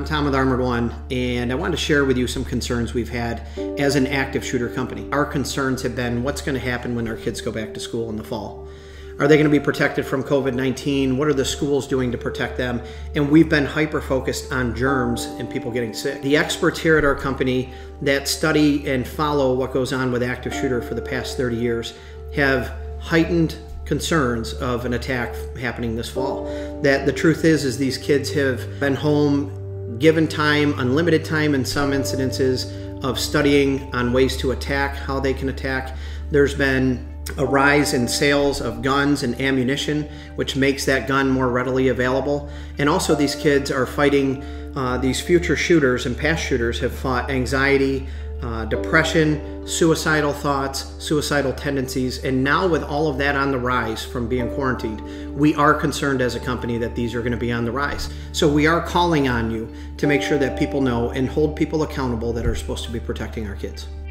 I'm Tom with Armored One, and I wanted to share with you some concerns we've had as an active shooter company. Our concerns have been what's going to happen when our kids go back to school in the fall. Are they going to be protected from COVID-19? What are the schools doing to protect them? And we've been hyper-focused on germs and people getting sick. The experts here at our company that study and follow what goes on with active shooter for the past 30 years have heightened concerns of an attack happening this fall. That the truth is these kids have been home, given time, unlimited time in some incidences of studying on ways to attack, how they can attack. There's been a rise in sales of guns and ammunition, which makes that gun more readily available. And also these kids are fighting, these future shooters and past shooters have fought anxiety, depression, suicidal thoughts, suicidal tendencies, and now with all of that on the rise from being quarantined, we are concerned as a company that these are going to be on the rise. So we are calling on you to make sure that people know and hold people accountable that are supposed to be protecting our kids.